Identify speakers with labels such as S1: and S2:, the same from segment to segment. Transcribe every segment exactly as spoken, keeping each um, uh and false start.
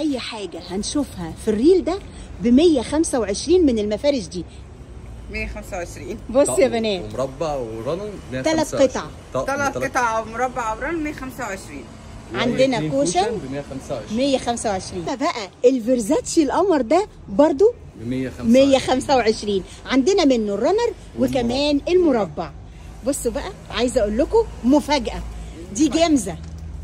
S1: اي حاجه هنشوفها في الريل ده ب مية وخمسة وعشرين من المفارش دي.
S2: مية وخمسة وعشرين.
S1: بص يا بنات،
S3: ومربع ورانو
S1: ثلاث قطع،
S2: ثلاث قطع او مربع او رانو مية وخمسة وعشرين.
S1: عندنا كوشن
S3: ب مية وخمسة وعشرين.
S1: مية وخمسة وعشرين. بقى الفيرزاتشي القمر ده برضو
S3: ب
S1: مية وخمسة وعشرين. عندنا منه الرنر وكمان المربع. بصوا بقى، عايزه اقول لكم مفاجاه، دي جامزه،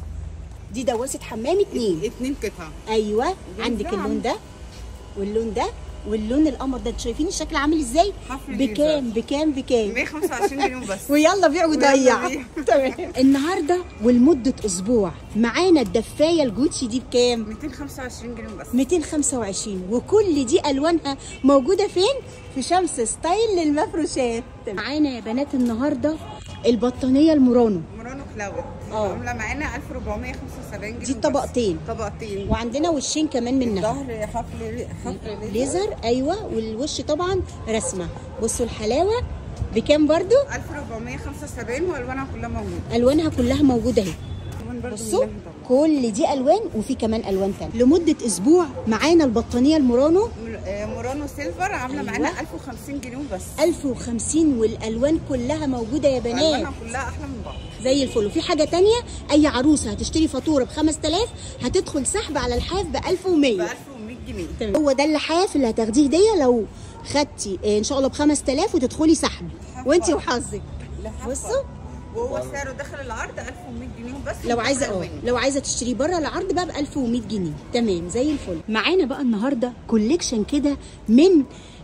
S1: دي دواسه حمام اتنين
S2: اتنين قطع.
S1: ايوه، عندك اللون ده واللون ده واللون القمر ده. انتوا شايفين الشكل عامل ازاي؟ بكام بكام بكام؟
S2: مية وخمسة وعشرين جنيه بس.
S1: ويلا بيع وضيع. تمام. النهارده ولمده اسبوع معانا الدفايه الجوتشي دي بكام؟
S2: ميتين وخمسة وعشرين جنيه بس.
S1: ميتين وخمسة وعشرين. وكل دي الوانها موجوده فين؟ في شمس ستايل للمفروشات. معانا يا بنات النهارده البطانيه المورانو
S2: مورانو كلاود.
S1: اه
S2: عامله معانا ألف وأربعمية وخمسة وسبعين جنيه.
S1: دي طبقتين
S2: طبقتين.
S1: وعندنا وشين كمان منها.
S2: الظهر حفل حفل
S1: ليزر. ايوه، والوش طبعا رسمه. بصوا الحلاوه بكام برضو؟
S2: ألف وأربعمية وخمسة وسبعين والوانها كلها موجوده.
S1: الوانها كلها موجوده اهي. بصوا كل دي الوان وفي كمان الوان ثانيه. لمده اسبوع معانا البطانيه المورانو
S2: مورانو سيلفر عامله أيوة. معانا ألف وخمسين جنيه بس.
S1: ألف وخمسين والالوان كلها موجوده يا بنات.
S2: الوانها كلها احلى من بعض
S1: زي الفل. وفي حاجه ثانيه، اي عروسه هتشتري فاتوره ب خمسة آلاف هتدخل سحب على الحاف ب ألف ومية.
S2: ب ألف ومية جنيه.
S1: تمام. هو ده اللحاف اللي هتاخديه هديه لو خدتي ان شاء الله ب خمسة آلاف وتدخلي سحب وانت وحظك. بصوا،
S2: وهو سعره داخل العرض ألف ومية جنيه بس.
S1: لو عايزه اه لو عايزه تشتريه بره العرض بقى ب ألف ومية جنيه. تمام زي الفل. معانا بقى النهارده كوليكشن كده من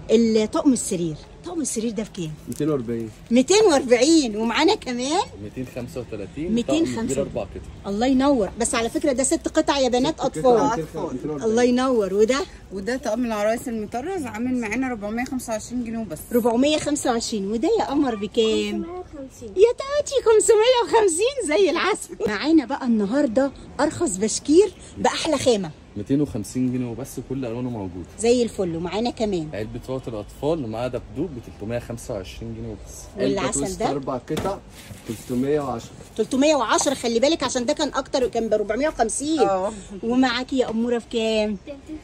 S1: طقم السرير. طقم السرير ده بكام؟
S3: ميتين وأربعين.
S1: ميتين وأربعين. ومعانا كمان
S3: ميتين وخمسة وتلاتين.
S1: ميتين وخمسة.
S3: اربع قطع.
S1: الله ينور. بس على فكره ده ست قطع يا بنات اطفال.
S2: اطفال.
S1: الله ينور. وده
S2: وده طقم العرايس المطرز عامل معانا أربعمية وخمسة وعشرين جنيه بس.
S1: أربعمية وخمسة وعشرين. وده يا قمر بكام؟ خمسمية وخمسين. يا تاتي خمسمية وخمسين زي العسل. معانا بقى النهارده ارخص بشكير باحلى خامه
S3: ميتين وخمسين جنيه وبس، كل الوانه موجوده
S1: زي الفل. ومعانا كمان
S3: علبه فواتير اطفال ومعاها دبدوب ب تلتمية وخمسة وعشرين جنيه وبس.
S1: والعسل ده
S4: اربع قطع تلتمية وعشرة.
S1: تلتمية وعشرة. خلي بالك عشان ده كان اكتر، كان ب أربعمية وخمسين.
S2: اه.
S1: ومعاكي يا اموره بكام؟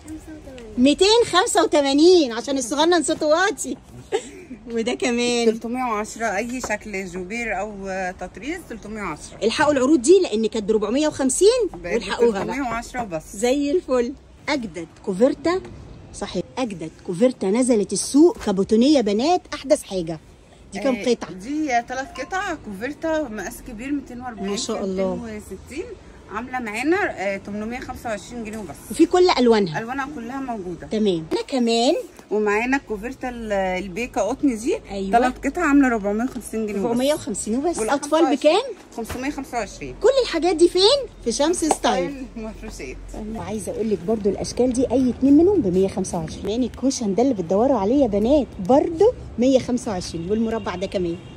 S1: ميتين وخمسة وتمانين عشان الصغنن صوته واطي. وده كمان
S2: تلتمية وعشرة. اي شكل جوبير او تطريز تلتمية وعشرة.
S1: الحقوا العروض دي لان كانت ب أربعمية وخمسين والحقوها بقى
S2: تلتمية وعشرة بس.
S1: زي الفل. اجدد كوفرتا. صحيح، اجدد كوفرتا نزلت السوق كابوتونيه بنات، احدث حاجه. دي كام
S2: آه
S1: قطعه؟
S2: دي ثلاث قطع كوفرتا مقاس كبير ميتين وأربعين.
S1: ما شاء الله.
S2: ميتين وستين. عامله معانا آه تمنمية وخمسة وعشرين جنيه وبس.
S1: وفي كل الوانها.
S2: الوانها كلها موجوده.
S1: تمام. انا كمان
S2: ومعانا الكوفرتا البيكا قطن دي.
S1: أيوة.
S2: ثلاث قطع عامله أربعمية وخمسين جنيه.
S1: أربعمية وخمسين وبس.
S2: والأطفال
S1: اطفال بكام؟
S2: خمسمية وخمسة وعشرين.
S1: كل الحاجات دي فين؟ في شمس ستايل
S2: مفروشات.
S1: وعايزه اقول لك برده الاشكال دي اي اتنين منهم ب مية وخمسة وعشرين. يعني الكوشن ده اللي بتدوروا عليه يا بنات برده مية وخمسة وعشرين. والمربع ده كمان